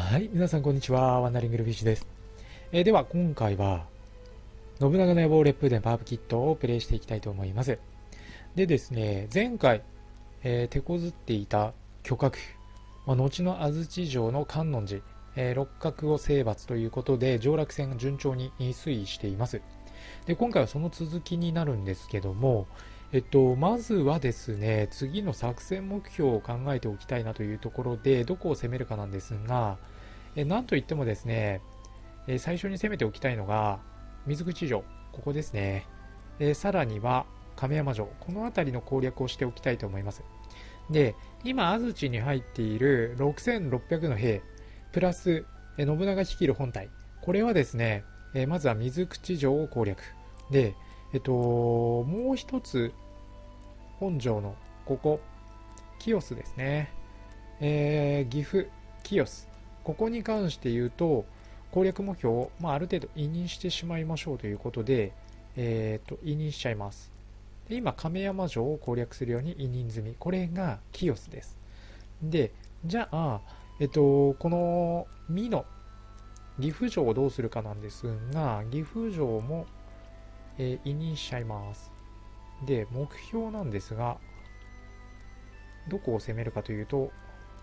はい、皆さんこんにちは。ワンダリングルフィッシュです。では今回は信長の野望烈風伝パープキットをプレイしていきたいと思います。でですね、前回、手こずっていた巨角、後の安土城の観音寺、六角を征伐ということで上洛戦が順調に推移しています。で今回はその続きになるんですけども、まずはですね、次の作戦目標を考えておきたいなというところで、どこを攻めるかなんですが、なんといってもですね、最初に攻めておきたいのが水口城、ここですね。さらには亀山城、この辺りの攻略をしておきたいと思います。で、今安土に入っている6600の兵プラス信長率いる本隊、これはですね、まずは水口城を攻略で、もう一つ本城のここ清須ですね、岐阜清須、ここに関して言うと攻略目標を、ある程度委任してしまいましょうということで、委任しちゃいます。で今亀山城を攻略するように委任済み、これが清須です。でじゃあ、この美濃岐阜城をどうするかなんですが、岐阜城も、委任しちゃいます。で目標なんですが、どこを攻めるかというと、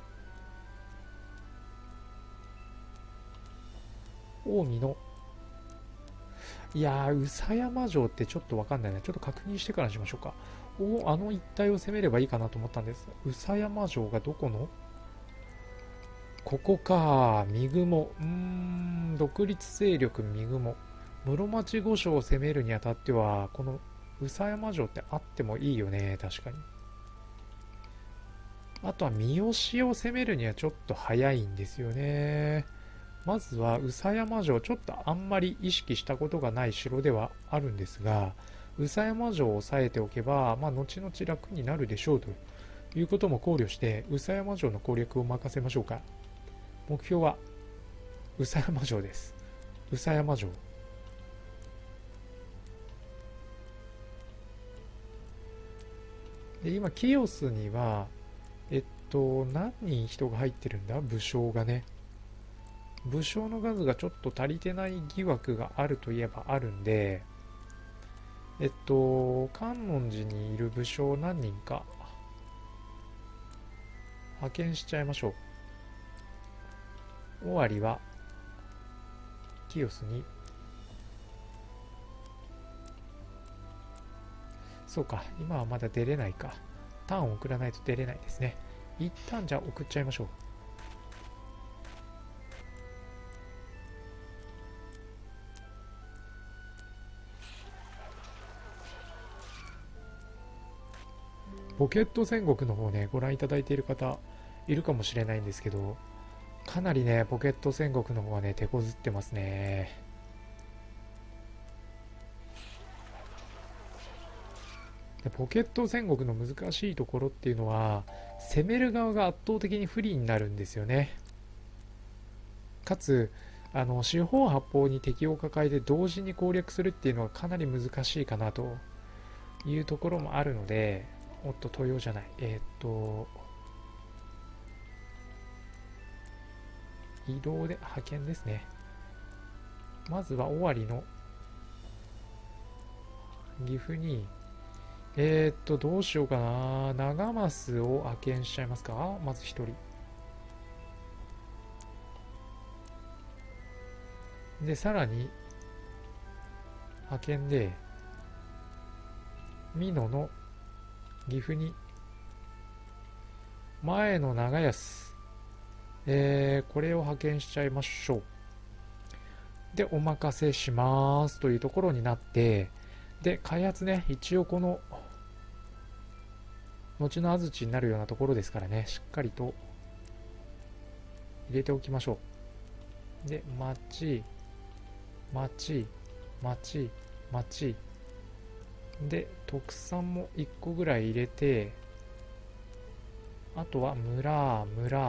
近江の、いやー、宇佐山城ってちょっとわかんないな。ちょっと確認してからにしましょうか。あの一帯を攻めればいいかなと思ったんです。宇佐山城がどこの、ここか、三雲。独立勢力三雲。室町御所を攻めるにあたっては、この宇佐山城ってあってもいいよね、確かに。あとは三好を攻めるにはちょっと早いんですよね。まずは宇佐山城、ちょっとあんまり意識したことがない城ではあるんですが、宇佐山城を押さえておけば、後々楽になるでしょうということも考慮して、宇佐山城の攻略を任せましょうか。目標は宇佐山城です。宇佐山城。で今清須には何人人が入ってるんだ、武将がね。武将の数がちょっと足りてない疑惑があるといえばあるんで、観音寺にいる武将何人か派遣しちゃいましょう。尾張は清須に、そうか、今はまだ出れないか。ターンを送らないと出れないですね。一旦じゃあ送っちゃいましょう。ポケット戦国の方ね、ご覧いただいている方いるかもしれないんですけど、かなりね、ポケット戦国の方はね、手こずってますね。でポケット戦国の難しいところっていうのは、攻める側が圧倒的に不利になるんですよね。かつ、四方八方に敵を抱えて同時に攻略するっていうのはかなり難しいかなというところもあるので、おっと、東洋じゃない。移動で派遣ですね。まずは尾張の岐阜に、どうしようかな。長増を派遣しちゃいますか。まず一人。で、さらに、派遣で、美濃の岐阜に、前の長安、これを派遣しちゃいましょう。で、お任せしますというところになって、で、開発ね、一応この、後の安土になるようなところですからね、しっかりと入れておきましょう。で、町、で、特産も1個ぐらい入れて、あとは村、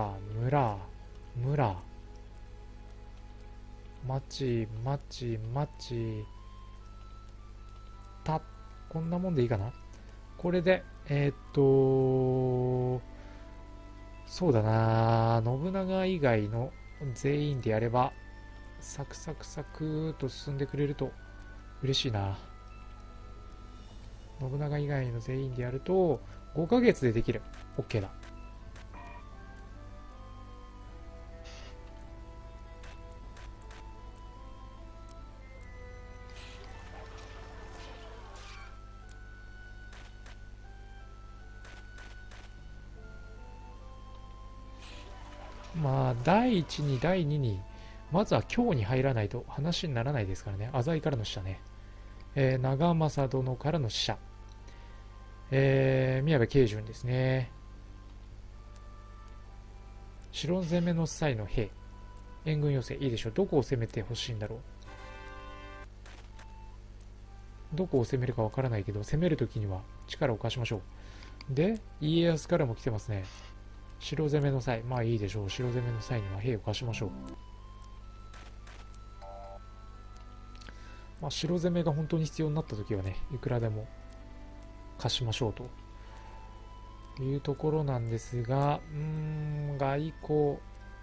た、こんなもんでいいかな。これで、そうだな、信長以外の全員でやればサクサクサクーっと進んでくれると嬉しいな。信長以外の全員でやると5ヶ月でできる。 OK だ。まあ第1に第2にまずは京に入らないと話にならないですからね。浅井からの使者ね、長政殿からの使者、宮部慶順ですね。城攻めの際の兵、援軍要請、いいでしょう。どこを攻めてほしいんだろう。どこを攻めるかわからないけど、攻めるときには力を貸しましょう。で、家康からも来てますね。城攻めの際、まあいいでしょう。城攻めの際には兵を貸しましょう。まあ、城攻めが本当に必要になったときはね、いくらでも貸しましょうというところなんですが、外交、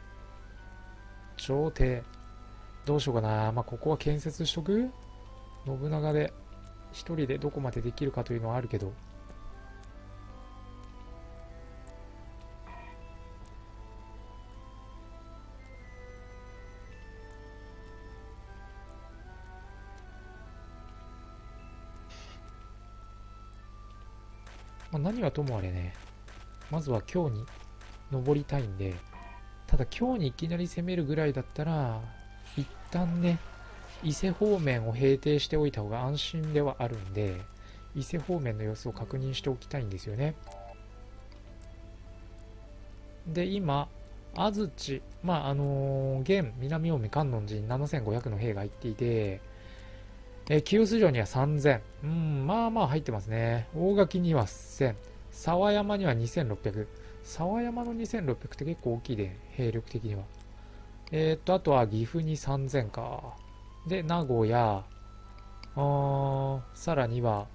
朝廷、どうしようかな。まあ、ここは建設しとく？信長で一人でどこまでできるかというのはあるけど、まあ、何はともあれね、まずは京に登りたいんで、ただ京にいきなり攻めるぐらいだったら、一旦ね、伊勢方面を平定しておいた方が安心ではあるんで、伊勢方面の様子を確認しておきたいんですよね。で、今、安土、まあ、現南近江観音寺に7500の兵が入っていて、清洲城には3000、まあまあ入ってますね。大垣には1000、沢山には2600。沢山の2600って結構大きいで、兵力的には。あとは岐阜に3000か。で、名古屋、さらには、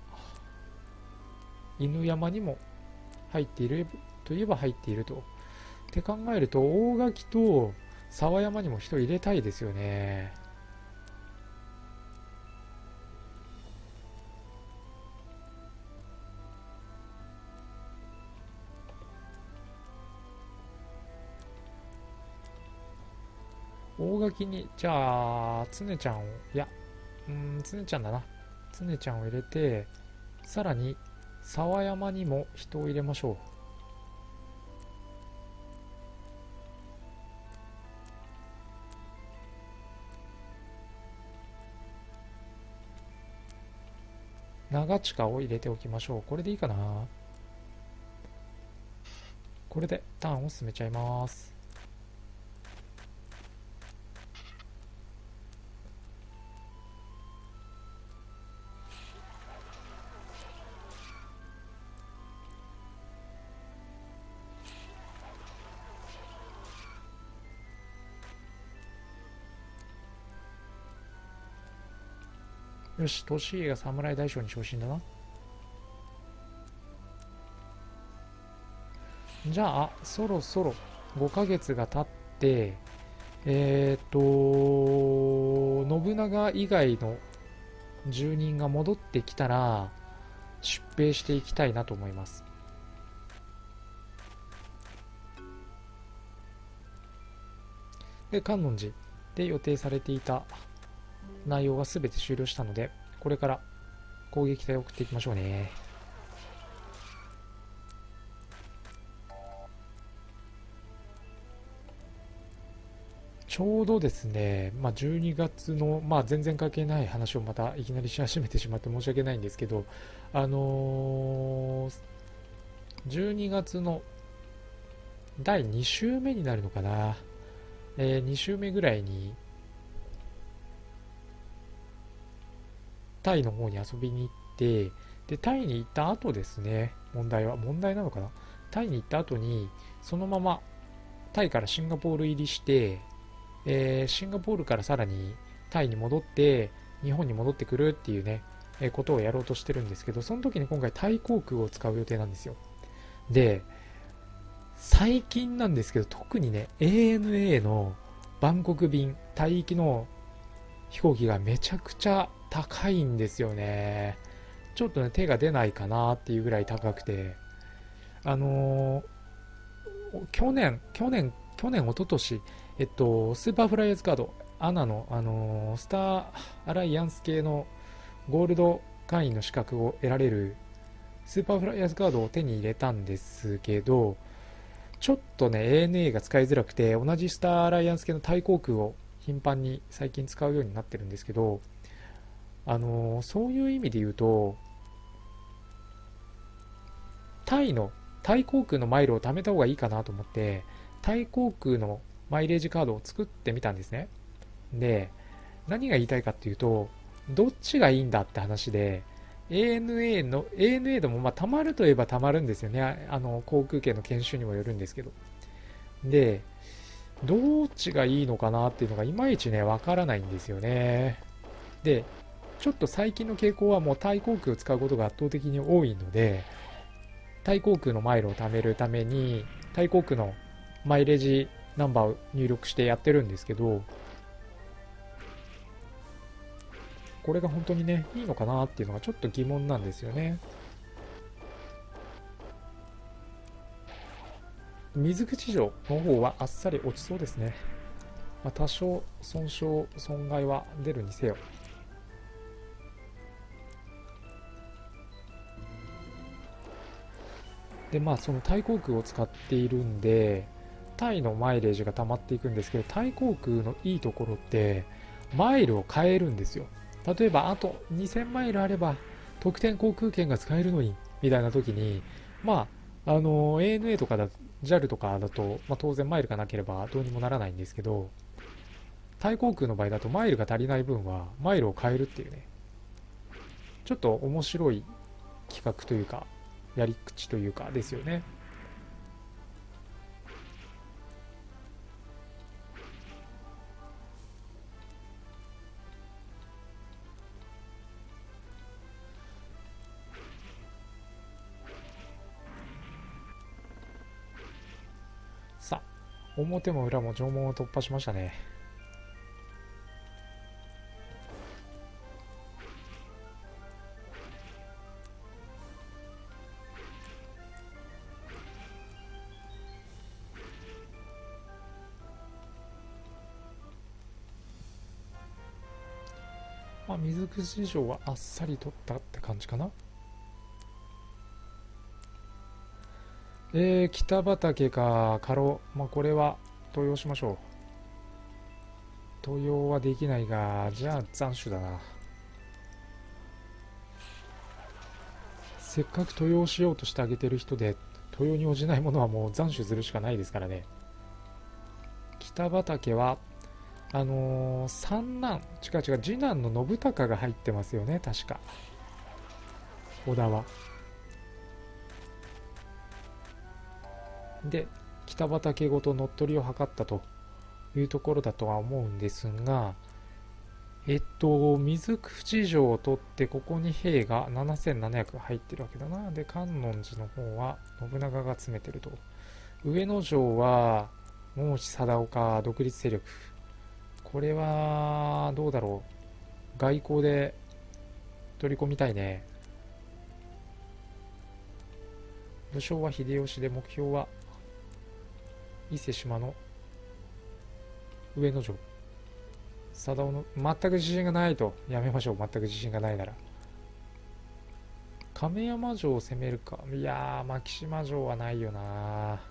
犬山にも入っているといえば入っていると。って考えると、大垣と沢山にも人入れたいですよね。大垣に、じゃあ、常ちゃんを、いや、常ちゃんだな。常ちゃんを入れて、さらに、沢山にも人を入れましょう。長近を入れておきましょう。これでいいかな。これでターンを進めちゃいます。よし、利家が侍大将に昇進だな。じゃあ、そろそろ5ヶ月が経って、信長以外の住人が戻ってきたら、出兵していきたいなと思います。で、観音寺で予定されていた内容が全て終了したので、これから攻撃隊を送っていきましょうね。ちょうどですね、12月の、全然関係ない話をまたいきなりし始めてしまって申し訳ないんですけど、12月の第2週目になるのかな、2週目ぐらいにタイの方に遊びに行って、でタイに行った後ですね、問題なのかな、タイに行った後にそのままタイからシンガポール入りして、シンガポールからさらにタイに戻って日本に戻ってくるっていうね、ことをやろうとしてるんですけど、その時に今回タイ航空を使う予定なんですよ。で、最近なんですけど特にね ANA のバンコク便、タイ行きの飛行機がめちゃくちゃ高いんですよね。ちょっとね、手が出ないかなっていうぐらい高くて、あの去年、一昨年、スーパーフライヤーズカード、アナの、スターアライアンス系のゴールド会員の資格を得られるスーパーフライヤーズカードを手に入れたんですけど、ちょっとね、ANA が使いづらくて、同じスターアライアンス系のタイ航空を頻繁に最近使うようになってるんですけど、そういう意味で言うと、タイ航空のマイルを貯めた方がいいかなと思って、タイ航空のマイレージカードを作ってみたんですね。で、何が言いたいかっていうと、どっちがいいんだって話で、ANA でもまあ貯まるといえば貯まるんですよね。航空券の研修にもよるんですけど。で、どっちがいいのかなっていうのがいまいちね、わからないんですよね。で、ちょっと最近の傾向はもうタイ航空を使うことが圧倒的に多いので、タイ航空のマイルを貯めるために、タイ航空のマイレージナンバーを入力してやってるんですけど、これが本当にね、いいのかなっていうのがちょっと疑問なんですよね。水口城の方はあっさり落ちそうですね。まあ、多少損害は出るにせよ。で、まあ、そのタイ航空を使っているんで、タイのマイレージが溜まっていくんですけど、タイ航空のいいところって、マイルを変えるんですよ。例えば、あと2000マイルあれば、特典航空券が使えるのに、みたいな時に、まあ、ANA とかJAL とかだと、まあ、当然マイルがなければどうにもならないんですけど、タイ航空の場合だとマイルが足りない分は、マイルを変えるっていうね、ちょっと面白い企画というか、やり口というかですよね。さあ、表も裏も城門を突破しましたね。まあ、水口城はあっさり取ったって感じかな。北畠か過労、まあ、これは登用しましょう。登用はできないが、じゃあ斬首だな。せっかく登用しようとしてあげてる人で、登用に応じないものはもう斬首するしかないですからね。北畠は、三男、違う違う、次男の信孝が入ってますよね、確か。織田は。で、北畠ごと乗っ取りを図ったというところだとは思うんですが、水口城を取って、ここに兵が7700入ってるわけだな。で、観音寺の方は信長が詰めてると。上野城は、孟子貞岡独立勢力。これは、どうだろう。外交で取り込みたいね。武将は秀吉で、目標は伊勢島の上野城。貞夫の全く自信がないとやめましょう。全く自信がないなら亀山城を攻めるか。いやー、牧島城はないよな。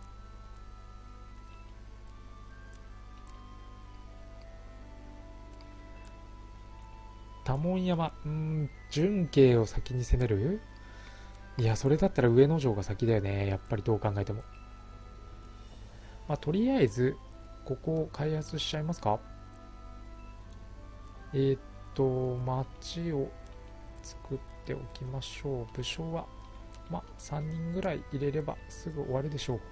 多聞山、純慶を先に攻める。いや、それだったら上野城が先だよね、やっぱりどう考えても。まあ、とりあえずここを開発しちゃいますか。町を作っておきましょう。武将はまあ3人ぐらい入れればすぐ終わるでしょう。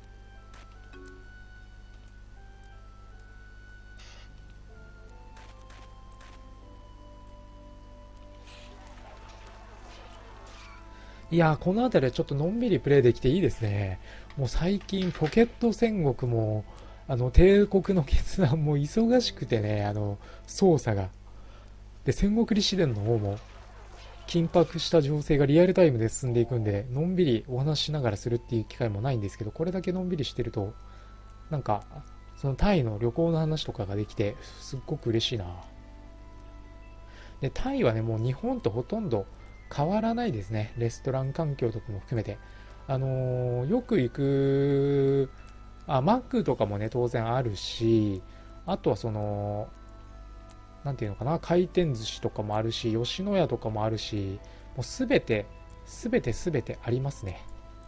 いやー、この辺りはちょっとのんびりプレイできていいですね。もう最近ポケット戦国も帝国の決断も忙しくてね、操作が。で、戦国李氏伝の方も、緊迫した情勢がリアルタイムで進んでいくんで、のんびりお話ししながらするっていう機会もないんですけど、これだけのんびりしてると、なんか、そのタイの旅行の話とかができて、すっごく嬉しいな。で、タイはね、もう日本とほとんど変わらないですね。レストラン環境とかも含めて。よく行く、マックとかもね、当然あるし、あとはなんていうのかな、回転寿司とかもあるし、吉野家とかもあるし、もうすべて、すべてすべてありますね。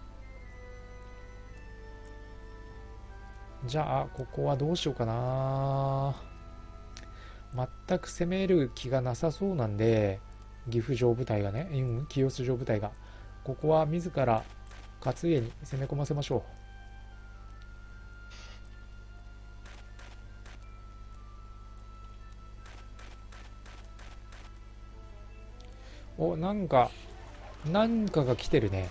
じゃあ、ここはどうしようかな。全く攻める気がなさそうなんで、岐阜城部隊がね、清洲城部隊が、ここは自ら勝家に攻め込ませましょう。お、なんかが来てるね。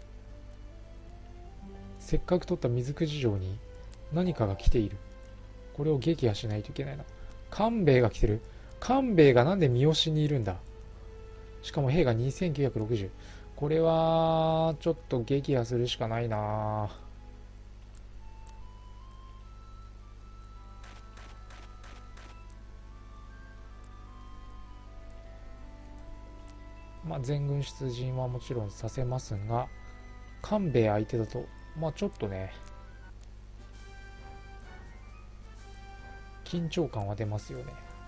せっかく取った水くじ城に何かが来ている。これを撃破しないといけないな。官兵衛が来てる。官兵衛がなんで三好にいるんだ。しかも兵が2960。これは、ちょっと撃破するしかないな。まあ、全軍出陣はもちろんさせますが、官兵衛相手だと、まあちょっとね、緊張感は出ますよね。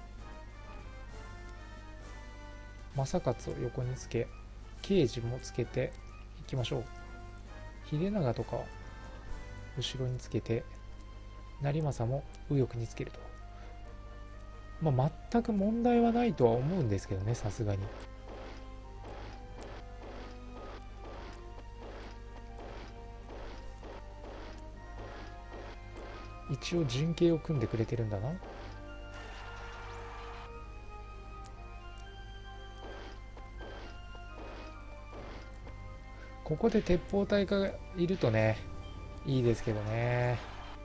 正勝を横につけ、刑事もつけていきましょう。秀長とかは後ろにつけて、成政も右翼につけると。まあ全く問題はないとは思うんですけどね、さすがに。一応陣形を組んでくれてるんだな。ここで鉄砲隊がいるとね、いいですけどね。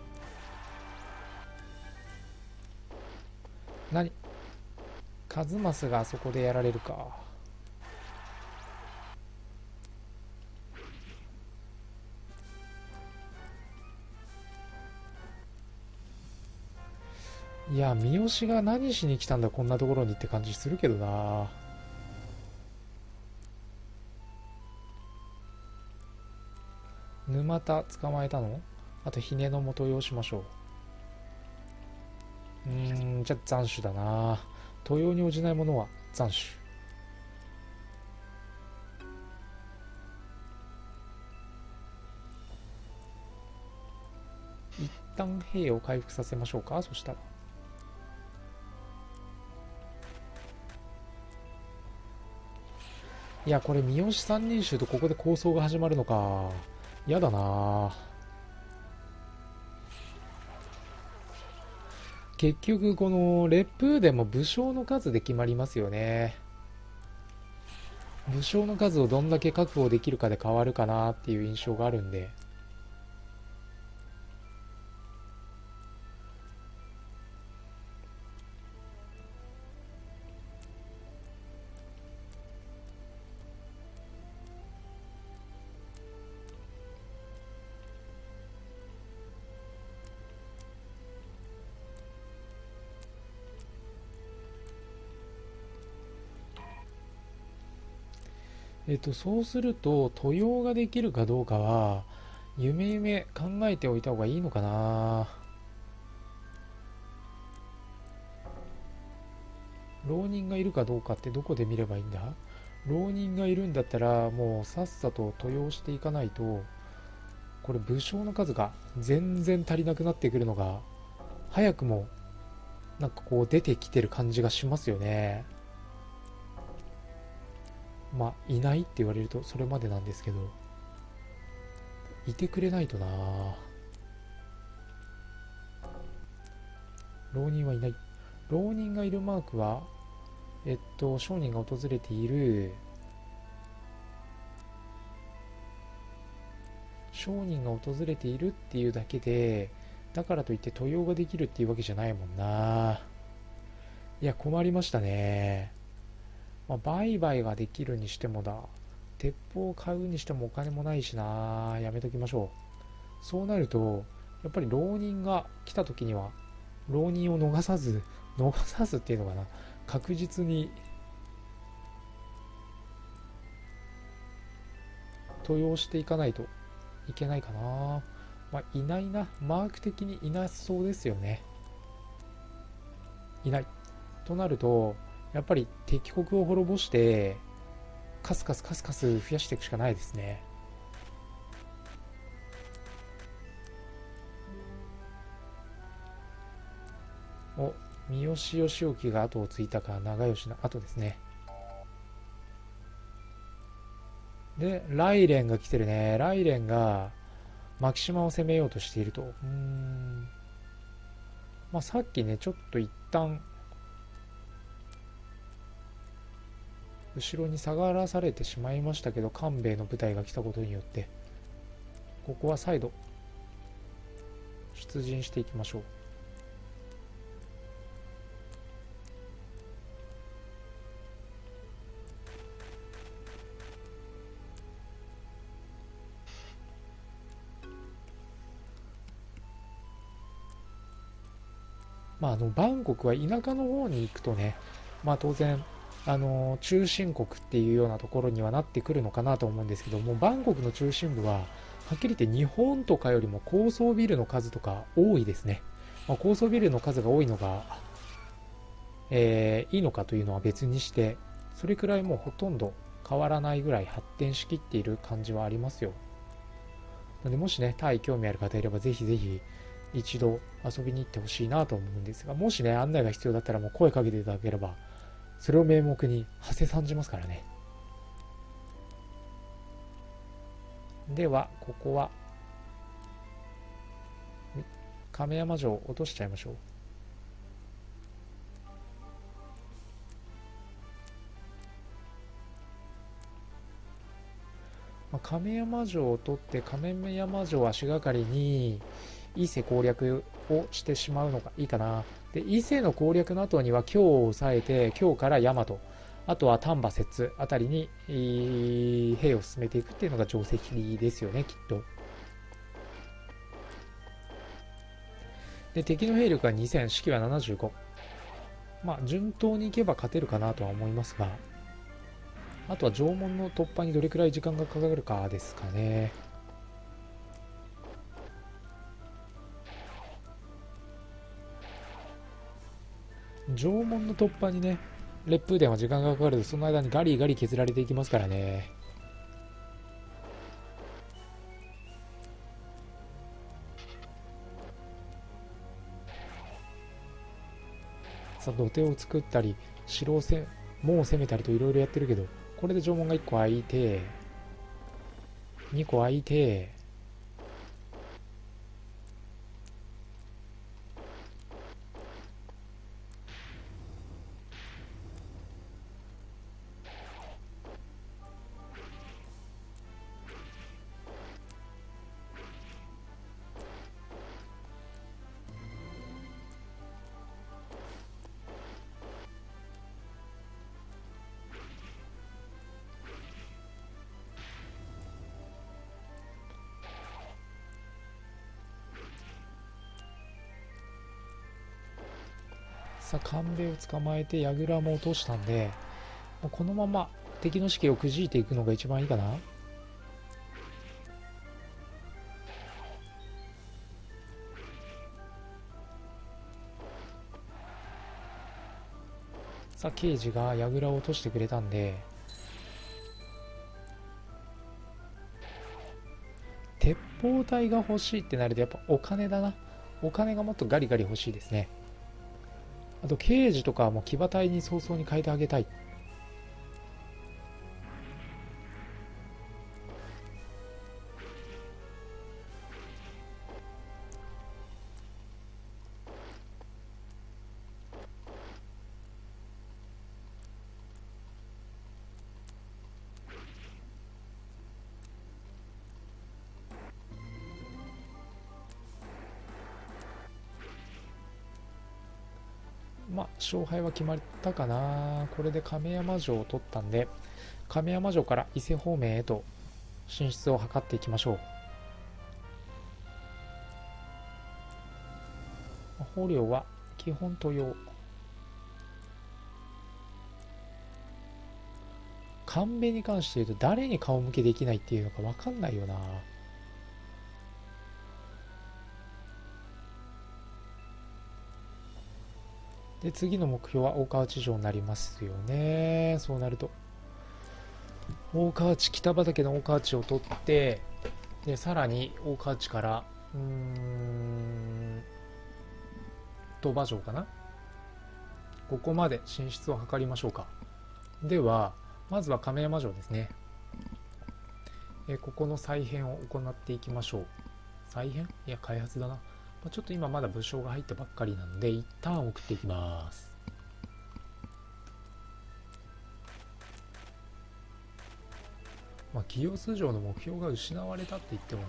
何、数正があそこでやられるか。いや、三好が何しに来たんだこんなところにって感じするけどな。沼田捕まえたの。あとひねの元用しましょう。じゃあ斬首だな。豊用に応じないものは斬首。一旦兵を回復させましょうか。そしたらいや、これ三好三人衆とここで抗争が始まるのか。やだな。結局この烈風でも武将の数で決まりますよね。武将の数をどんだけ確保できるかで変わるかなっていう印象があるんで。そうすると、渡用ができるかどうかは、夢考えておいた方がいいのかな。浪人がいるかどうかってどこで見ればいいんだ。浪人がいるんだったら、もうさっさと渡用していかないと、これ武将の数が全然足りなくなってくるのが、早くも、なんかこう出てきてる感じがしますよね。まあ、いないって言われるとそれまでなんですけど、いてくれないとな。浪人はいない。浪人がいるマークは、商人が訪れている、商人が訪れているっていうだけで、 だからといって登用ができるっていうわけじゃないもんな。いや、困りましたね。まあ、売買ができるにしてもだ。鉄砲を買うにしてもお金もないしな。やめときましょう。そうなると、やっぱり浪人が来た時には、浪人を逃さずっていうのかな。確実に登用していかないといけないかな。まあ、いないな。マーク的にいなそうですよね。いない。となると、やっぱり敵国を滅ぼして、カスカスカスカス増やしていくしかないですね。お、三好義興が後をついたか、長吉の後ですね。で、ライレンが来てるね。ライレンが、マキシマを攻めようとしていると。まあ、さっきね、ちょっと一旦、後ろに下がらされてしまいましたけど、官兵衛の部隊が来たことによって、ここは再度、出陣していきましょう。まあ、バンコクは田舎の方に行くとね、まあ当然、中心国っていうようなところにはなってくるのかなと思うんですけども、バンコクの中心部は、はっきり言って日本とかよりも高層ビルの数とか多いですね。まあ、高層ビルの数が多いのが、いいのかというのは別にして、それくらいもうほとんど変わらないぐらい発展しきっている感じはありますよ。なのでもしね、タイ興味ある方いればぜひぜひ一度遊びに行ってほしいなと思うんですが、もしね、案内が必要だったらもう声かけていただければ、それを名目に馳せ参じますからね。では、ここは、亀山城を落としちゃいましょう。まあ、亀山城を取って亀山城足がかりに伊勢攻略をしてしまうのがいいかな。で、伊勢の攻略の後には京を抑えて、京から大和、あとは丹波摂あたりに兵を進めていくっていうのが定石ですよね、きっと。で、敵の兵力が2000、士気は75。まあ、順当にいけば勝てるかなとは思いますが、あとは城門の突破にどれくらい時間がかかるかですかね。城門の突破にね、烈風伝は時間がかかると、その間にガリガリ削られていきますからね。さあ、土手を作ったり、城を門を攻めたりといろいろやってるけど、これで城門が1個開いて、2個開いて、さあ、官兵衛を捕まえて、櫓も落としたんで、もうこのまま敵の士気をくじいていくのが一番いいかな。さあ、刑事が櫓を落としてくれたんで、鉄砲隊が欲しいってなるとやっぱお金だな。お金がもっとガリガリ欲しいですね。あと刑事とかはもう騎馬隊に早々に変えてあげたい。 まあ勝敗は決まったかな。これで亀山城を取ったんで、亀山城から伊勢方面へと進出を図っていきましょう。捕虜は基本豊用。神戸に関して言うと誰に顔向けできないっていうのか分かんないよな。で次の目標は大川地城になりますよね。そうなると大川地、北畠の大川地を取って、でさらに大川地から鳥羽城かな、ここまで進出を図りましょうか。ではまずは亀山城ですね。ここの再編を行っていきましょう。再編、いや開発だな。ちょっと今まだ武将が入ったばっかりなので一旦送っていきます。清洲城の目標が失われたって言ってもな。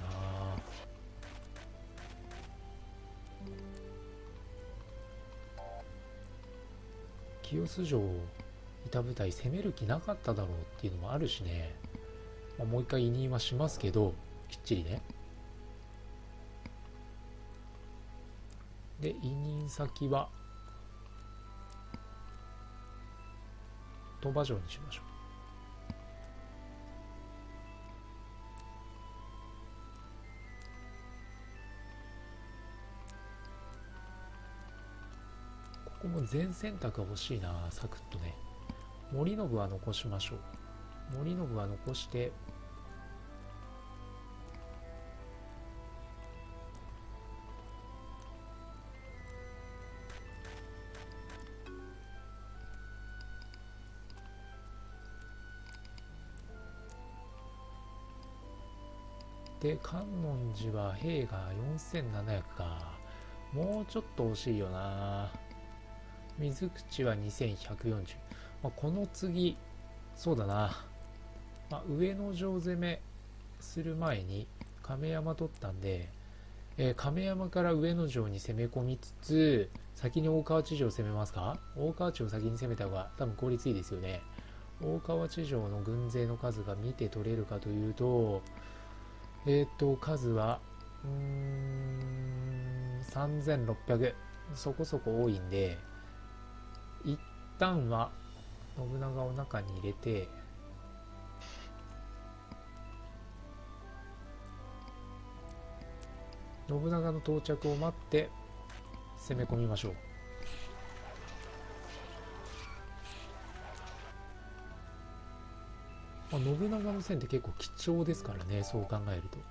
清洲城いた部隊攻める気なかっただろうっていうのもあるしね。もう一回委任はしますけど、きっちりね。で委任先は鳥羽城にしましょう。ここも全選択が欲しいな、サクッとね。森信は残しましょう。森信は残して、で観音寺は兵が4700か。もうちょっと欲しいよな。水口は2140。この次そうだな、上野城攻めする前に亀山取ったんで、亀山から上野城に攻め込みつつ、先に大川地城を攻めますか。大川地を先に攻めた方が多分効率いいですよね。大川地城の軍勢の数が見て取れるかというと、数は3600、そこそこ多いんで、一旦は信長を中に入れて、信長の到着を待って攻め込みましょう。信長の戦って結構貴重ですからね、そう考えると。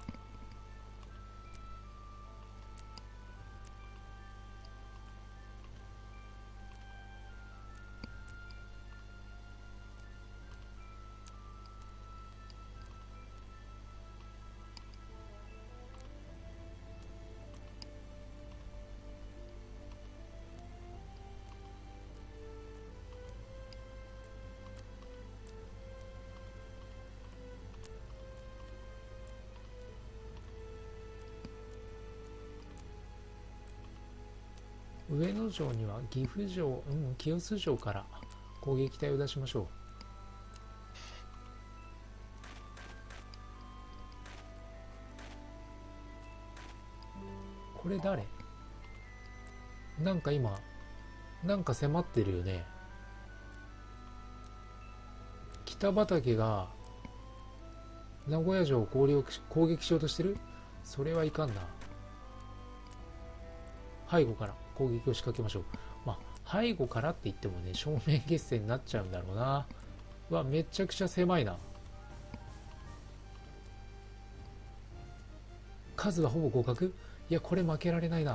上野城には岐阜城、清洲城から攻撃隊を出しましょう。これ誰？なんか今なんか迫ってるよね。北畠が名古屋城を攻撃しようとしてる。それはいかんな。背後から攻撃を仕掛けましょう。背後からって言ってもね、正面決戦になっちゃうんだろうな。めちゃくちゃ狭いな。数はほぼ互角。いや、これ負けられないな。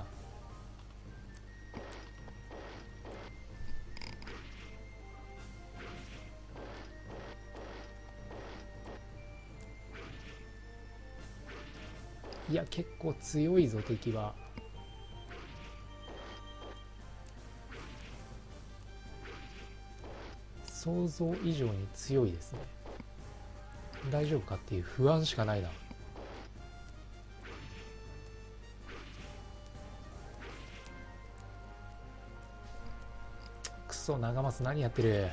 いや、結構強いぞ敵は。想像以上に強いですね。大丈夫かっていう不安しかないな。 そ長松何やってる。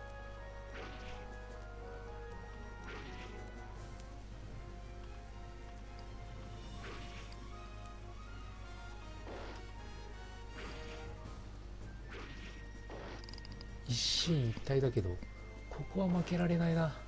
一進一退だけどここは負けられないな。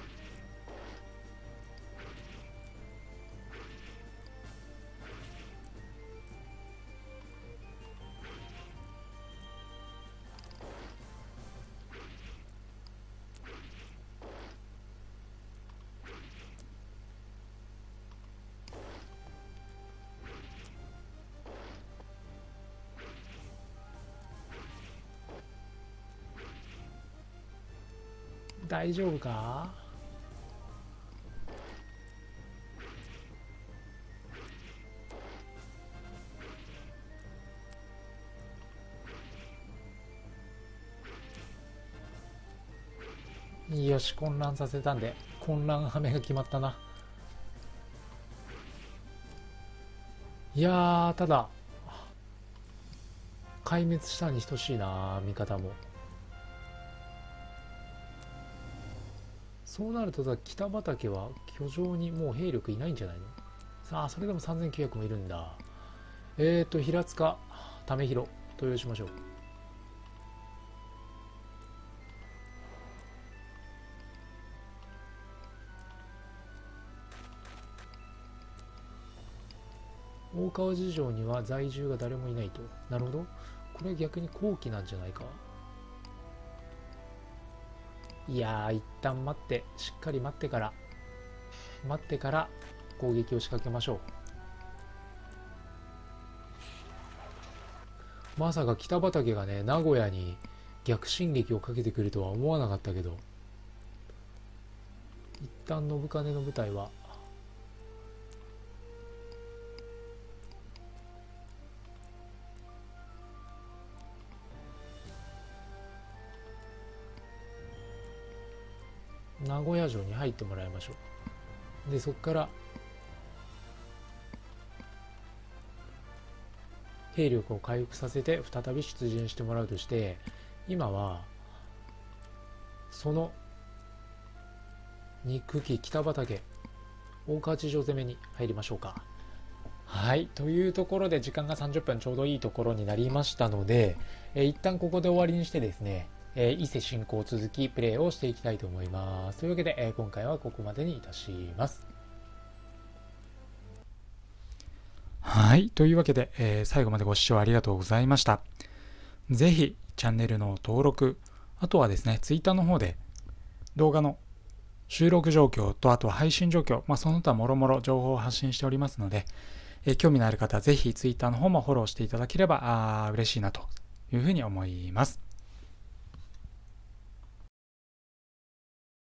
大丈夫か。よし、混乱させたんで混乱はめが決まったな。いやー、ただ壊滅したに等しいな、味方も。そうなるとさ、北畠は居城にもう兵力いないんじゃないの。さあ、それでも3900もいるんだ。平塚為広投与しましょう。大川事情には在住が誰もいないと。なるほど、これ逆に後期なんじゃないか。いやー、一旦待って、しっかり待ってから攻撃を仕掛けましょう。まさか北畠がね、名古屋に逆進撃をかけてくるとは思わなかったけど、一旦信金の部隊は名古屋城に入ってもらいましょう。でそこから兵力を回復させて再び出陣してもらうとして、今はその憎き北畠大川地上攻めに入りましょうか。はい、というところで時間が30分ちょうどいいところになりましたので、一旦ここで終わりにしてですね、伊勢進行続きプレイをしていきたいと思います。というわけで、今回はここまでにいたします。はい、というわけで、最後までご視聴ありがとうございました。ぜひチャンネルの登録、あとはですね、Twitter の方で動画の収録状況と、あとは配信状況、その他もろもろ情報を発信しておりますので、興味のある方はぜひ Twitter の方もフォローしていただければ嬉しいなというふうに思います。